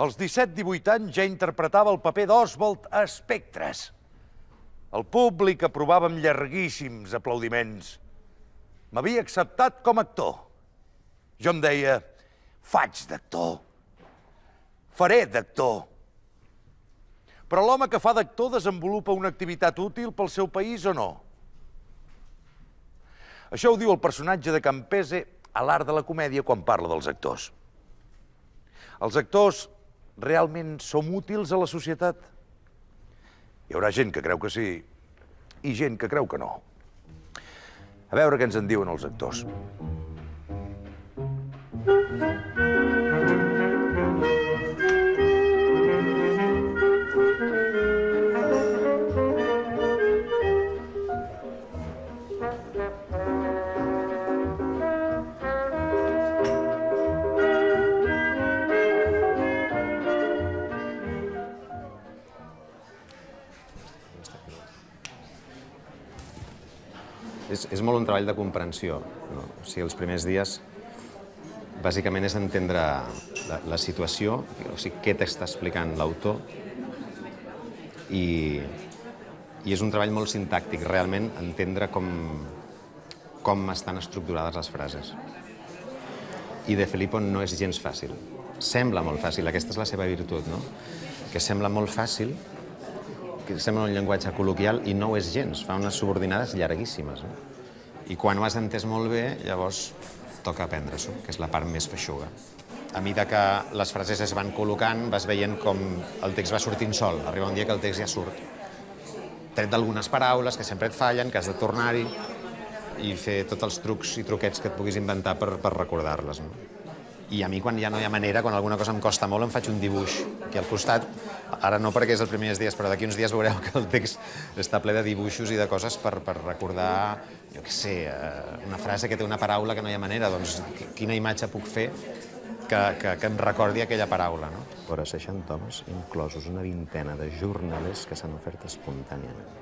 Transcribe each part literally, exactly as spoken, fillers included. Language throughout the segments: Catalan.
Als disset divuit anys ja interpretava el paper d'Oswald a Espectres. El públic aprovava amb llarguíssims aplaudiments. M'havia acceptat com a actor. Jo em deia, faig d'actor. Faré d'actor. Però l'home que fa d'actor desenvolupa una activitat útil pel seu país o no? Això ho diu el personatge de Campese a l'Art de la Comèdia quan parla dels actors. Els actors realment som útils a la societat? Hi haurà gent que creu que sí i gent que creu que no. A veure què ens en diuen els actors. És, és molt un treball de comprensió. No? O sigui, els primers dies, bàsicament, és entendre la, la situació, o sigui, què t'està explicant l'autor, i, i és un treball molt sintàctic, realment, entendre com, com estan estructurades les frases. I De Filippo no és gens fàcil. Sembla molt fàcil, aquesta és la seva virtut, no? Que sembla molt fàcil, que sembla un llenguatge col·loquial i no ho és gens, fa unes subordinades llarguíssimes. No? I quan ho has entès molt bé, llavors toca aprendre-s'ho, que és la part més feixuga. A mesura que les frases es van col·locant, vas veient com el text va sortint sol. Arriba un dia que el text ja surt. Tret d'algunes paraules que sempre et fallen, que has de tornar-hi i fer tots els trucs i truquets que et puguis inventar per, per recordar-les. No? I a mi, quan ja no hi ha manera, quan alguna cosa em costa molt, em faig un dibuix aquí al costat. Ara no perquè és els primers dies, però d'aquí uns dies veureu que el text està ple de dibuixos i de coses per, per recordar, jo què sé, una frase que té una paraula que no hi ha manera, doncs quina imatge puc fer que, que, que em recordi aquella paraula, no? Vora seixanta homes, inclosos una vintena de jornalers que s'han ofert espontàniament.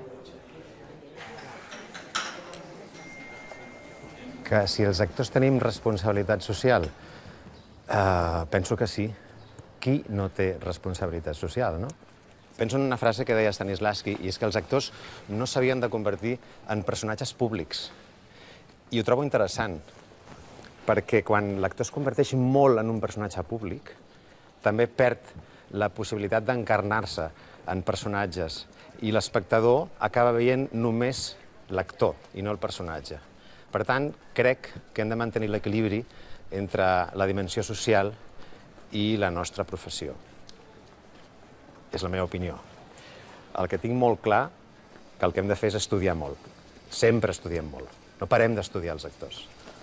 Que si els actors tenim responsabilitat social, Uh, penso que sí. Qui no té responsabilitat social, no? Penso en una frase que deia Stanislavski, i és que els actors no s'havien de convertir en personatges públics. I ho trobo interessant, perquè quan l'actor es converteix molt en un personatge públic, també perd la possibilitat d'encarnar-se en personatges, i l'espectador acaba veient només l'actor i no el personatge. Per tant, crec que hem de mantenir l'equilibri entre la dimensió social i la nostra professió. És la meva opinió. El que tinc molt clar, que el que hem de fer és estudiar molt. Sempre estudiem molt. No parem d'estudiar els actors.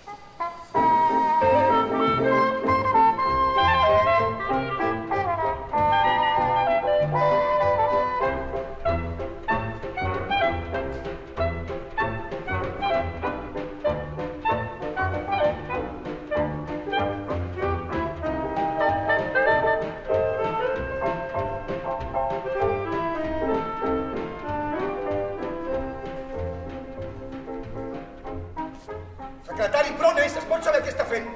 Secretari Prones, es pot saber què està fent?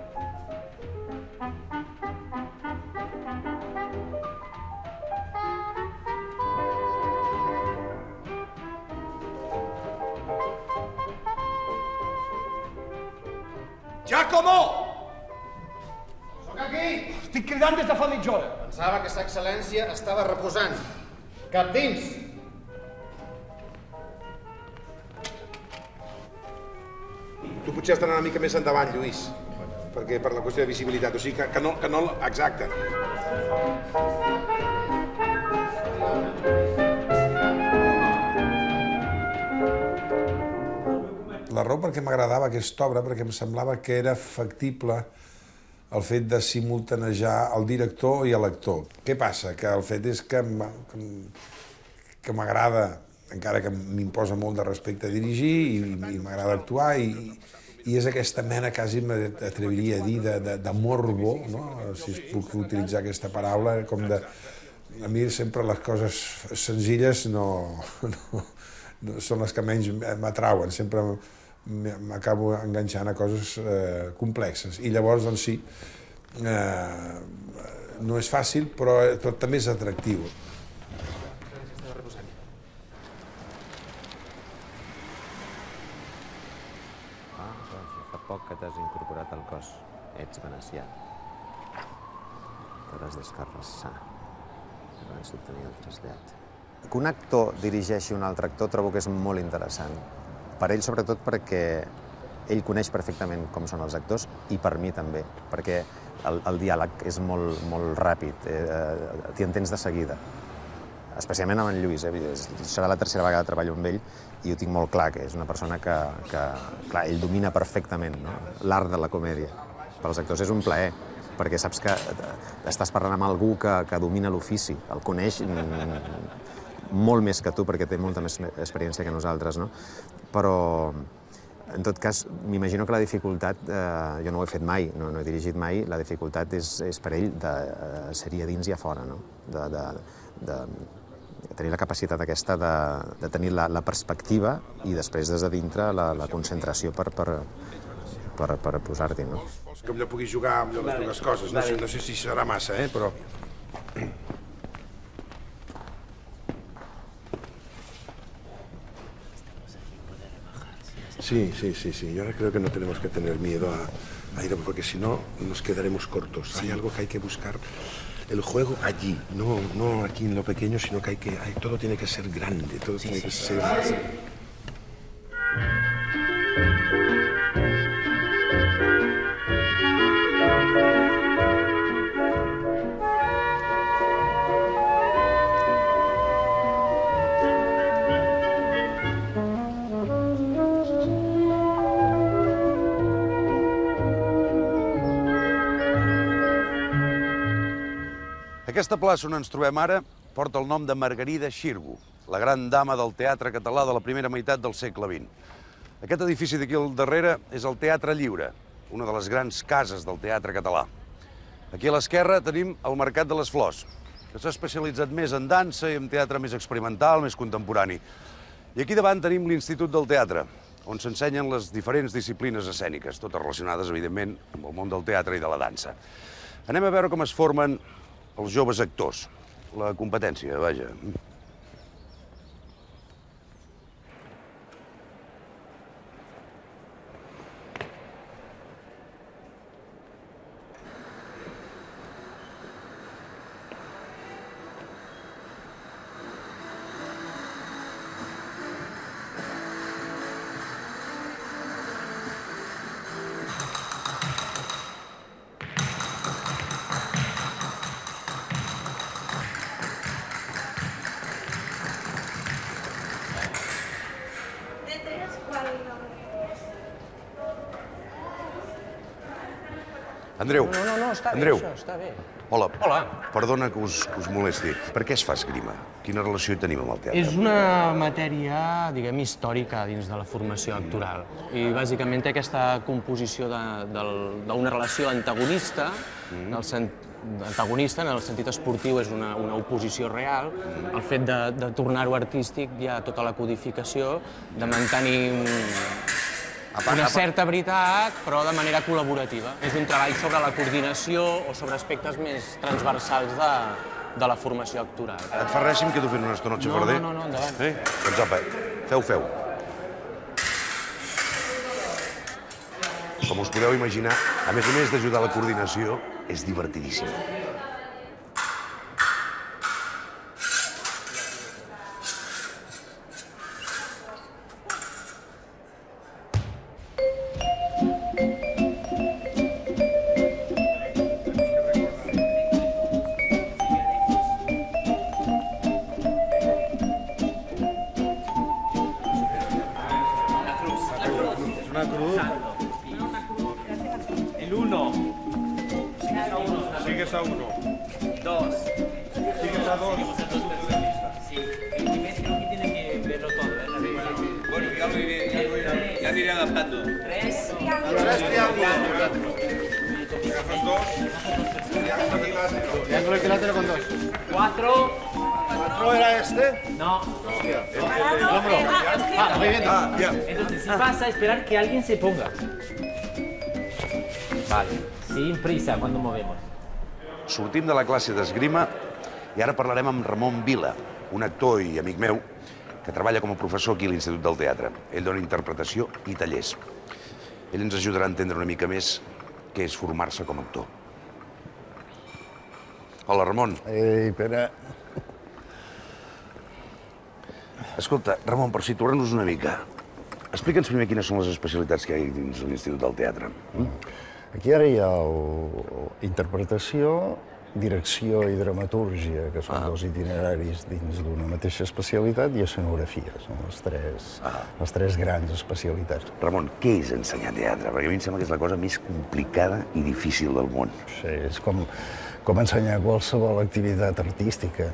Giacomo! Soc aquí! Estic cridant des de fa mitja hora. Pensava que sa excel·lència estava reposant. Cap dins! Tu potser has d'anar una mica més endavant, Lluís, perquè per la qüestió de visibilitat, o sigui que, que no... Que no exacte. La raó perquè m'agradava aquesta obra, perquè em semblava que era factible el fet de simultanejar el director i l'actor. Què passa? Que el fet és que que m'agrada, encara que m'imposa molt de respecte a dirigir i, i m'agrada actuar, i, i és aquesta mena, quasi m'atreviria a dir, de, de, de morbo, no? Si es puc utilitzar aquesta paraula, com de... A mi sempre les coses senzilles no, no, no són les que menys m'atrauen, sempre m'acabo enganxant a coses eh, complexes. I llavors, doncs sí, eh, no és fàcil, però també és atractiu. Ah, fa poc que t'has incorporat al cos. Ets venecià. T'hauràs d'escarrassar abans d'obtenir el trasllat. Que un actor dirigeixi un altre actor trobo que és molt interessant. Per ell, sobretot, perquè ell coneix perfectament com són els actors i per mi també, perquè el, el diàleg és molt, molt ràpid, eh, t'hi entens de seguida. Especialment amb en Lluís, eh? Serà la tercera vegada que treballo amb ell i ho tinc molt clar, que és una persona que, que clar, ell domina perfectament, no? L'art de la comèdia. Per als actors és un plaer, perquè saps que estàs parlant amb algú que, que domina l'ofici, el coneix molt més que tu, perquè té molta més experiència que nosaltres, no? Però, en tot cas, m'imagino que la dificultat, eh, jo no ho he fet mai, no, no he dirigit mai, la dificultat és, és per ell de eh, ser-hi a dins i a fora, no? De, de, de, de tenir la capacitat aquesta de, de tenir la, la perspectiva i després des de dintre la, la concentració per, per, per, per posar-t'hi, no? Que millor pugui jugar amb les dues coses, no sé, no sé si serà massa, eh, però... Sí, sí, sí, sí. Yo ahora creo que no tenemos que tener miedo a, a ir, porque si no nos quedaremos cortos. Sí. Hay algo que hay que buscar, el juego allí, no, no aquí en lo pequeño, sino que hay que, hay, todo tiene que ser grande, todo sí, tiene sí, que sí, ser... Sí, sí. Aquesta plaça on ens trobem ara porta el nom de Margarida Xirgu, la gran dama del teatre català de la primera meitat del segle vint. Aquest edifici d'aquí al darrere és el Teatre Lliure, una de les grans cases del teatre català. Aquí a l'esquerra tenim el Mercat de les Flors, que s'ha especialitzat més en dansa i en teatre més experimental, més contemporani. I aquí davant tenim l'Institut del Teatre, on s'ensenyen les diferents disciplines escèniques, totes relacionades, evidentment, amb el món del teatre i de la dansa. Anem a veure com es formen els joves actors. La competència, vaja. Andreu. No, no, no, està bé, Andreu. això, està bé. Hola. Hola. Perdona que us, que us molesti. Per què es fa esgrima? Quina relació hi tenim amb el teatre? És una matèria, diguem, històrica dins de la formació actoral. I bàsicament té aquesta composició d'una relació antagonista, mm. del sen, antagonista en el sentit esportiu és una, una oposició real. Mm. El fet de, de tornar-ho artístic hi ha tota la codificació, de mantenir una certa veritat, però de manera col·laborativa. És un treball sobre la coordinació o sobre aspectes més transversals de, de la formació actoral. Et fa res si em quedo fent una estona al xafarder? No, no, no, endavant. Eh? Doncs apa, feu, feu. Com us podeu imaginar, a més a més d'ajudar a la coordinació, és divertidíssim. El uno. Sigues a uno. Dos. Sigues a dos. Bueno, ya lo iré, ya lo iré, ya me iré adaptando. Tres Tres. triángulos. Agafas dos. Triángulo equilátero con dos. Cuatro. ¿Cuatro era este? No. El hombro. Ah, muy bien. Ah, bien. Entonces, si pasa, esperar que alguien se ponga. Vale. Sin prisa cuando movemos. sortim de la classe d'esgrima i ara parlarem amb Ramon Vila, un actor i amic meu que treballa com a professor aquí a l'Institut del Teatre. Ell dona interpretació i tallers. Ell ens ajudarà a entendre una mica més què és formar-se com a actor. Hola, Ramon. Ei, Pere. Escolta, Ramon, per situar-nos una mica, explica'ns primer quines són les especialitats que hi ha dins l'Institut del Teatre. Aquí ara hi ha el... interpretació, direcció i dramatúrgia, que són dos itineraris dins d'una mateixa especialitat, i escenografia. Són les tres, les tres grans especialitats. Ramon, què és ensenyar teatre? Perquè a mi em sembla que és la cosa més complicada i difícil del món. Sí, és com, com ensenyar qualsevol activitat artística.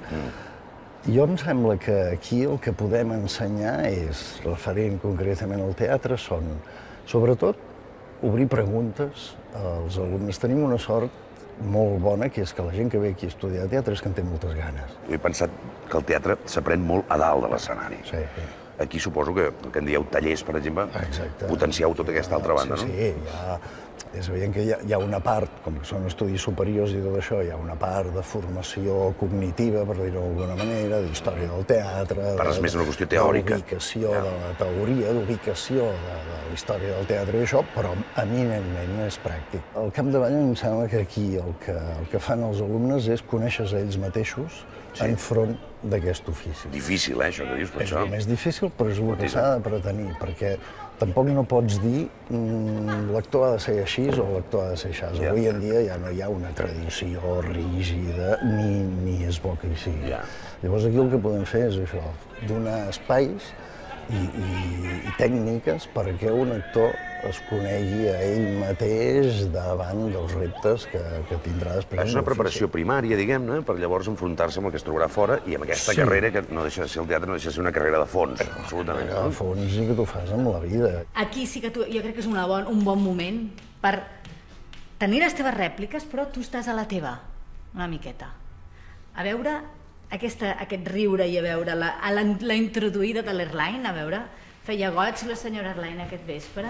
Jo em sembla que aquí el que podem ensenyar és, referent concretament al teatre, són, sobretot, obrir preguntes als alumnes. Tenim una sort molt bona, que és que la gent que ve aquí a estudiar teatre és que en té moltes ganes. Jo he pensat que el teatre s'aprèn molt a dalt de l'escenari. Sí. Aquí suposo que, que en dieu tallers, per exemple, Exacte. potencieu tota aquesta altra banda, sí, no? Sí, hi ha, és evident que hi ha, hi ha una part, com que són estudis superiors i tot això, hi ha una part de formació cognitiva, per dir-ho d'alguna manera, d'història del teatre... Parles més d'una qüestió teòrica. D'ubicació de la teoria, d'ubicació de, de la història del teatre i això, però eminentment és pràctic. Al capdavall em sembla que aquí el que, el que fan els alumnes és conèixer-se ells mateixos enfront d'aquest ofici. Difícil, eh, això que dius, per És això. el més difícil, però és el que s'ha de pretenir, perquè tampoc no pots dir mm, l'actor ha de ser així o l'actor ha de ser així. Ja. Avui en dia ja no hi ha una tradició rígida, ni, ni és bo que hi sigui. Ja. Llavors aquí el que podem fer és això, donar espais i, i, i tècniques perquè un actor es conegui a ell mateix davant dels reptes que, que tindrà després. És una preparació primària, diguem-ne, per llavors enfrontar-se amb el que es trobarà fora i amb aquesta Sí. carrera que no deixa de ser el teatre, no deixa de ser una carrera de fons, absolutament. A fons i que tu fas amb la vida. Aquí sí que tu, jo crec que és una bon, un bon moment per tenir les teves rèpliques, però tu estàs a la teva, una miqueta. A veure aquesta, aquest riure i a veure la, a la, la introduïda de l'Airline, a veure, feia goig la senyora Airline aquest vespre.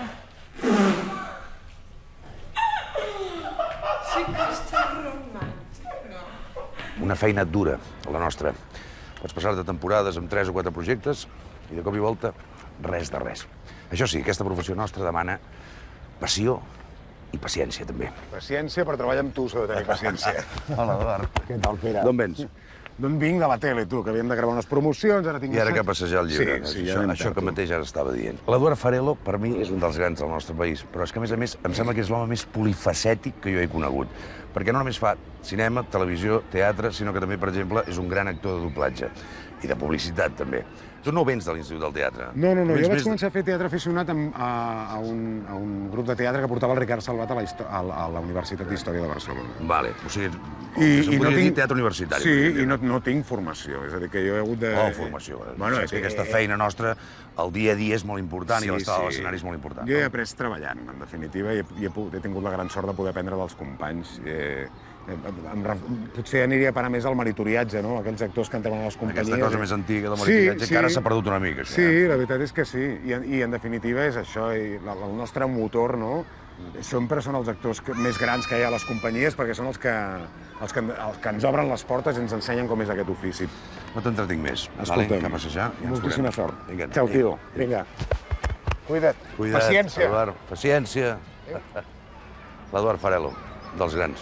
Sí que està romàntic. Una feina dura, la nostra. Pots passar-te temporades amb tres o quatre projectes i de cop i volta res de res. Això sí, aquesta professió nostra demana passió i paciència, també. Paciència, per treballar amb tu s'ha de tenir paciència. Hola, Eduard. Què tal, Pere? D'on vens? D'on vinc? De la tele, tu, que havíem de gravar unes promocions, ara tinc... I ara que ha passejar el llibre. Sí, sí, això, ja això que mateix ara estava dient. L'Eduard Farelo, per mi, és un dels grans del nostre país, però és que, a més a més, em sembla que és l'home més polifacètic que jo he conegut. Perquè no només fa cinema, televisió, teatre, sinó que també, per exemple, és un gran actor de doblatge. I de publicitat, també. Tu no vens de l'Institut del Teatre. No, no, no, Vens jo vaig més- començar a fer teatre aficionat amb, a, a, un, a un grup de teatre que portava el Ricard Salvat a la, histo- a, la- a la Universitat d'Història de Barcelona. Vale, o sigui, I, se'n i no podria dir tinc... teatre universitari. Sí, podríem dir. i no, no tinc formació, és a dir, que jo he hagut de... Oh, formació. Bueno, és que aquesta feina nostra, el dia a dia és molt important i l'estada de l'escenari és molt important. Jo he no? après treballant, en definitiva, i he, i he, pogut- he tingut la gran sort de poder aprendre dels companys. Eh, eh, em, ref- potser aniria a parar més al meritoriatge, no? Aquells actors que entreven a les companyies. Aquesta cosa més antiga del meritoriatge, que ara s'ha perdut una mica, això, Sí, eh? la veritat és que sí. I, en- i en definitiva és això, i la, el nostre motor, no? Sempre són els actors que, més grans que hi ha a les companyies perquè són els que, els, que, els que ens obren les portes i ens ensenyen com és aquest ofici. No t'entretinc més. Escolta'm, Vale, que a passejar i ens moltíssima veurem. sort. Vinga, Ciao, tio. vinga. Vinga. Cuida't. Cuida't, Paciència. Eduard. Paciència. L'Eduard Farelo, dels grans.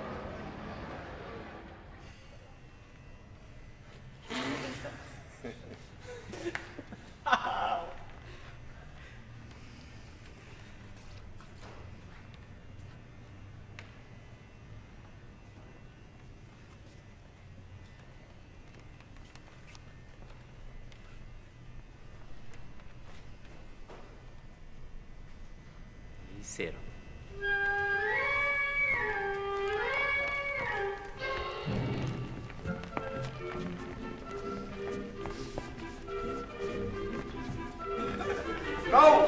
Cero. Nou!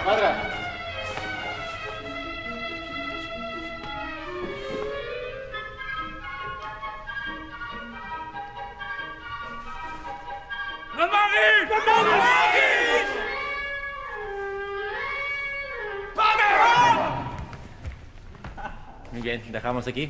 Quadre. ¡No amaguis! No amaguis! Muy bien, dejamos aquí.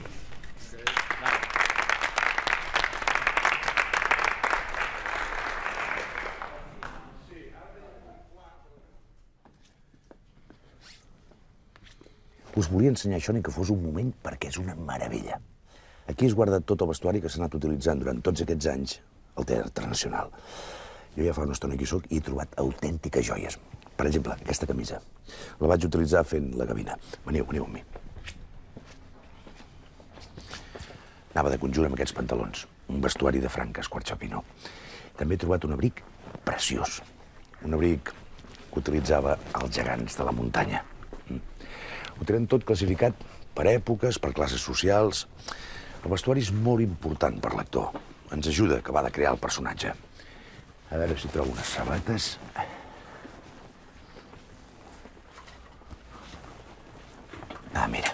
Us volia ensenyar això ni que fos un moment perquè és una meravella. Aquí es guarda tot el vestuari que s'ha anat utilitzant durant tots aquests anys al Teatre Nacional. Jo ja fa una estona que hi soc i he trobat autèntiques joies. Per exemple, aquesta camisa. La vaig utilitzar fent la gavina. Veniu, veniu amb mi. Anava de conjunt amb aquests pantalons. Un vestuari de Franca Squarciapino. També he trobat un abric preciós. Un abric que utilitzava els gegants de la muntanya. Ho tenen tot classificat per èpoques, per classes socials. El vestuari és molt important per l'actor. Ens ajuda a acabar de crear el personatge. A veure si trobo unes sabates. Ah, mira.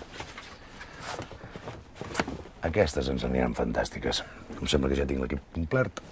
Aquestes ens aniran fantàstiques. Em sembla que ja tinc l'equip complet.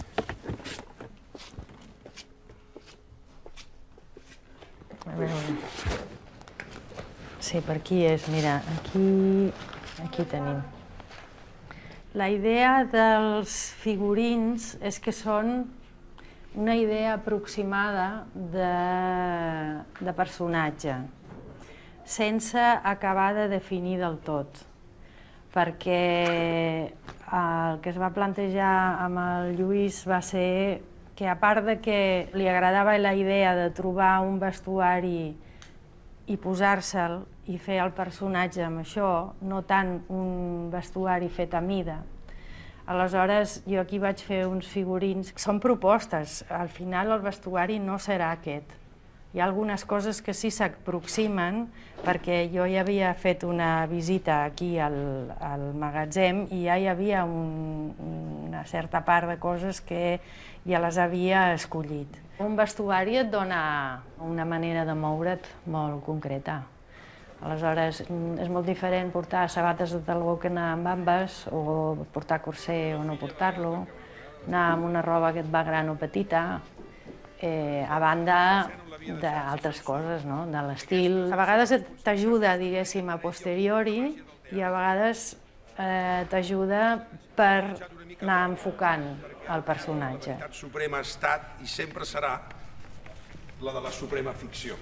A veure... Sí, per aquí és, mira, aquí, aquí tenim. La idea dels figurins és que són una idea aproximada de, de personatge, sense acabar de definir del tot, perquè el que es va plantejar amb el Lluís va ser que, a part de que li agradava la idea de trobar un vestuari i posar-se'l i fer el personatge amb això, no tant un vestuari fet a mida. Aleshores, jo aquí vaig fer uns figurins. Són propostes. Al final el vestuari no serà aquest. Hi ha algunes coses que sí s'aproximen, perquè jo ja havia fet una visita aquí al, al magatzem i ja hi havia un, una certa part de coses que ja les havia escollit. Un vestuari et dona una manera de moure't molt concreta. Aleshores, és molt diferent portar sabates de taló que anar amb bambes, o portar corser o no portar-lo, anar amb una roba que et va gran o petita, eh, a banda d'altres coses, no? De l'estil. A vegades t'ajuda, diguéssim, a posteriori, i a vegades eh, t'ajuda per anar enfocant el personatge. La suprema ha estat i sempre serà la de la suprema ficció.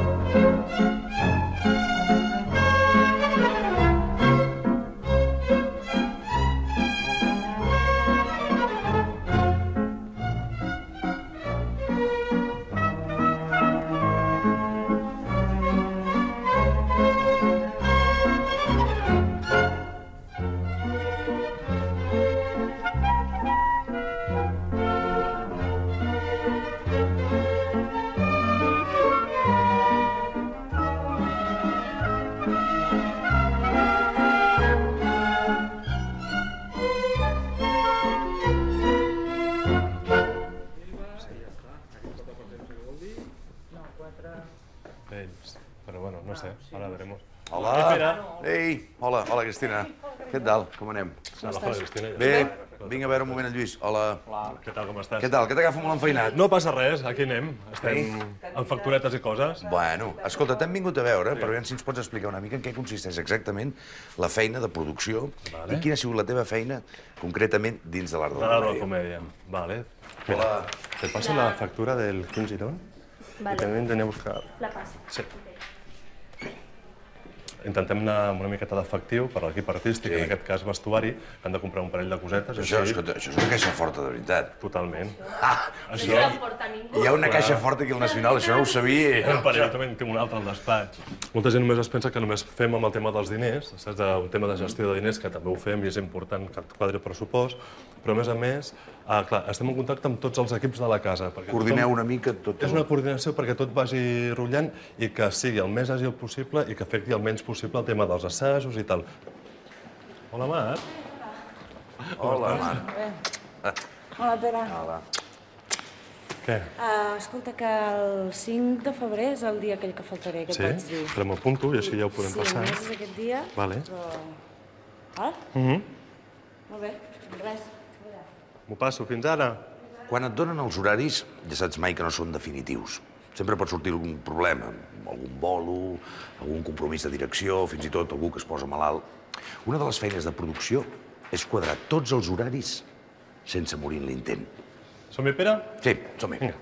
Pero bueno, no sé, ahora veremos. Hola! Ei, hola, hola Cristina. Què tal? Com anem? Hola, Cristina. Bé, vinc a veure un moment en Lluís. Hola. Què tal, com estàs? Què tal? Que t'agafa molt enfeinat? No passa res, aquí anem. Estem amb facturetes i coses. Bueno, escolta, t'hem vingut a veure per veure si ens pots explicar una mica en què consisteix exactament la feina de producció i quina ha sigut la teva feina concretament dins de l'art de la comèdia. Vale. Hola. ¿Te paso la factura del Quim Girón? Vale. Y también tenía que buscar... La passo. Sí. Intentem anar amb una miqueta d'efectiu per a l'equip artístic, en aquest cas vestuari, que han de comprar un parell de cosetes. Això, escolta, això és una caixa forta, de veritat. Totalment. Ah, això... hi ha una caixa forta aquí al Nacional, això no ho sabia. Un parell, jo també en tinc un altre al despatx. Molta gent només es pensa que només fem amb el tema dels diners, saps? Un tema de gestió de diners, que també ho fem i és important que et quadri pressupost, però a més a més, ah, clar, estem en contacte amb tots els equips de la casa. Coordineu una mica tot. És una coordinació perquè tot vagi rotllant i que sigui el més àgil possible i que afecti el menys possible el tema dels assajos i tal. Hola, Mar. Hola, Mar. Hola, Pere. Hola. Què? Escolta, que el cinc de febrer és el dia aquell que faltaré, que et vaig dir. Sí? Però m'apunto i així ja ho podem passar. Sí, només és aquest dia, Vale. però... Val? Mhm. Molt bé, res. M'ho passo, fins ara. Quan et donen els horaris, ja saps mai que no són definitius. Sempre pot sortir algun problema, algun bolo, algun compromís de direcció, fins i tot algú que es posa malalt. Una de les feines de producció és quadrar tots els horaris sense morir en l'intent. Som-hi, Pere? Sí, som-hi. Vinga.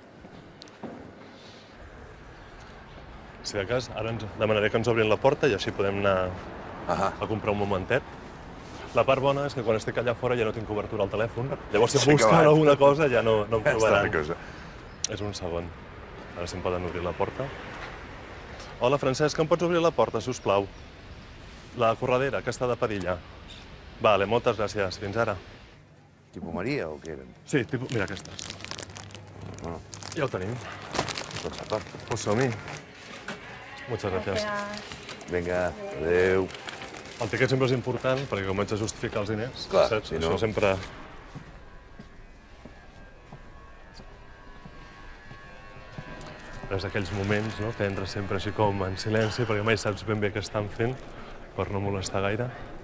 Si de cas, ara ens demanaré que ens obrin la porta i així podem anar a comprar un momentet. La part bona és que quan estic allà fora ja no tinc cobertura al telèfon. Llavors, si busquen alguna cosa ja no, no em trobaran. És un segon. Ara sí em poden obrir la porta. Hola, Francesc, em pots obrir la porta, sisplau? La corredera, aquesta de Padilla. Vale, moltes gràcies. Fins ara. Tipo Maria o què eren? Sí, tipus... Mira, aquestes. Ja ho tenim. Doncs d'acord. Pues som-hi. Moltes gràcies. Vinga, adéu. El tiquet sempre és important perquè comença a justificar els diners. Clar, saps? si no... Això sempre... És d'aquells moments, no?, que entres sempre així com en silenci perquè mai saps ben bé què estan fent per no molestar gaire.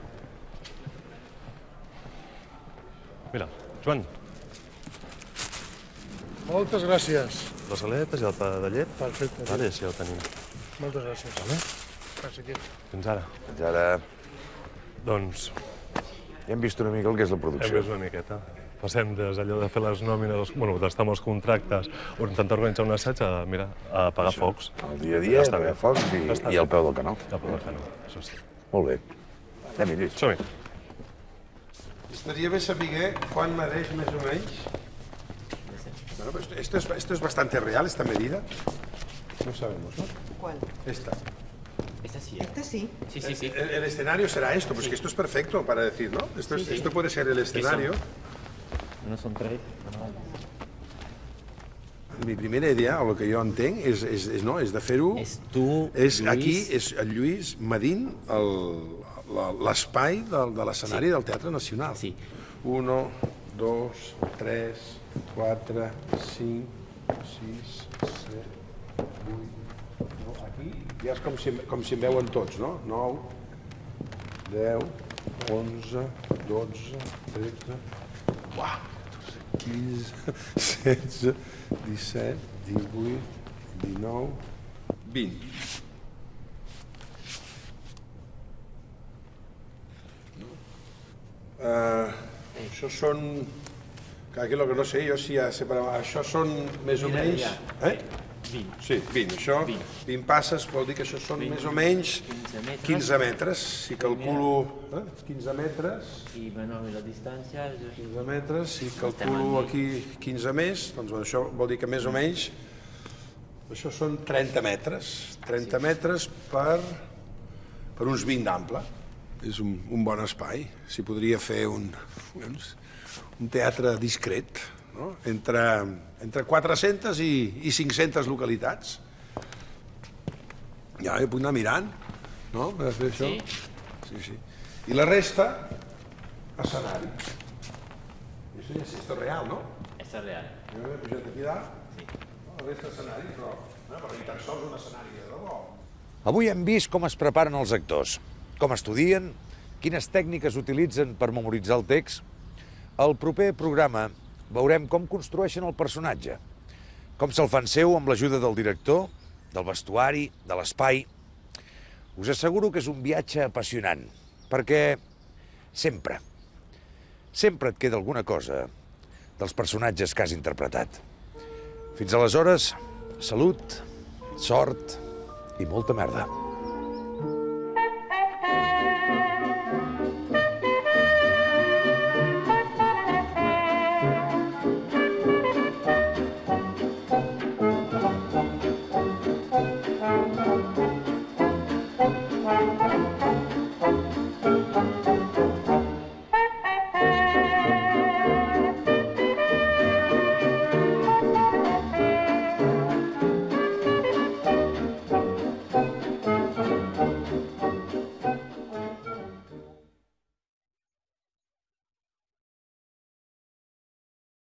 Mira, Joan. Moltes gràcies. Les aletes i el pa de llet. Perfecte. Vale, així ja ho tenim. Moltes gràcies. Vale. Gràcies, tio. Fins ara. Fins ara. Doncs... Ja hem vist una mica el que és la producció. Hem vist una miqueta. Passem des d'allò de fer les nòmines, bueno, d'estar amb els contractes, o intentar organitzar un assaig, a, mira, a apagar Això. focs. El dia a dia, ja apagar focs i, i al peu del canó. Al peu del canó, això sí. Molt bé. Anem-hi, Lluís. Som-hi. Estaría bien saber cuán mereix més o menys. Bueno, pues esto es, esto es bastante real, esta medida. No sabemos, ¿no? ¿Cuál? Esta. Esta sí. Esta sí. Sí, sí, sí. El, el escenario será esto, pues Sí. que esto es perfecto para decir, ¿no? Esto, es- Sí, sí. esto puede ser el escenario. No son tres. Mi primera idea, o el que jo entenc, és, és, és, no, és de fer-ho... És tu, és Lluís. Aquí és el Lluís medint el- la- l'espai del- de l'escenari Sí. del Teatre Nacional. Sí. Uno, dos, tres, quatre, cinc, sis, set, vuit... No, aquí ja és com si, com si em veuen tots, no? Nou, deu, onze, dotze, tretze... Uah! quinze, setze, disset, divuit, dinou, vint. Uh, això són... Clar, aquí el que no sé, jo si ja sé, però això són més o Mira, menys... ja. Eh? vint. Sí, vint. Això, vint passes vol dir que això són més o menys quinze metres. quinze metres. Si calculo eh? quinze metres... Y bueno, la distancia... quinze metres, si calculo aquí quinze més, doncs bueno, això vol dir que més o menys això són trenta metres. trenta metres per, per uns vint d'ample. És un, un bon espai. S'hi podria fer un, doncs, un teatre discret, no? entre, entre quatre-centes i, i cinc-centes localitats. Ja, jo puc anar mirant, no? Per fer això. Sí, sí. I la resta, escenari. Esto ja és esto real, ¿no? Esta es real. Jo m'he pujat aquí dalt. Sí. No, la resta escenari, però, no, però ni tan sols un escenari de debò. Avui hem vist com es preparen els actors, com estudien, quines tècniques utilitzen per memoritzar el text. Al proper programa veurem com construeixen el personatge, com se'l fan seu amb l'ajuda del director, del vestuari, de l'espai. Us asseguro que és un viatge apassionant, perquè sempre, sempre et queda alguna cosa dels personatges que has interpretat. Fins aleshores, salut, sort i molta merda.